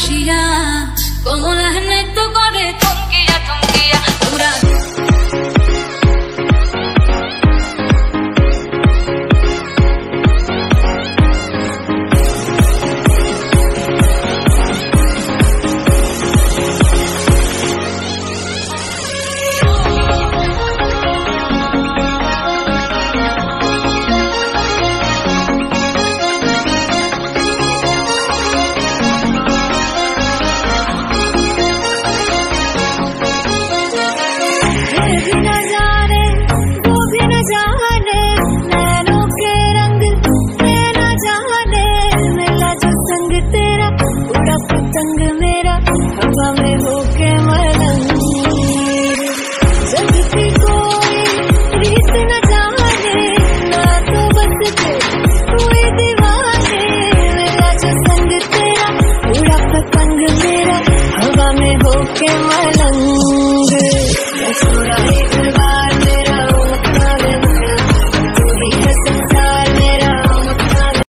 bashia, como la gente corre, tonquilla, tonquilla, pura. पतंग मेरा हवा में होके मलंग, जगती कोई रीत न जाने, ना तो बस कोई दीवाने। मेरा जो संग तेरा उड़ा पतंग मेरा हवा में होके मलंग।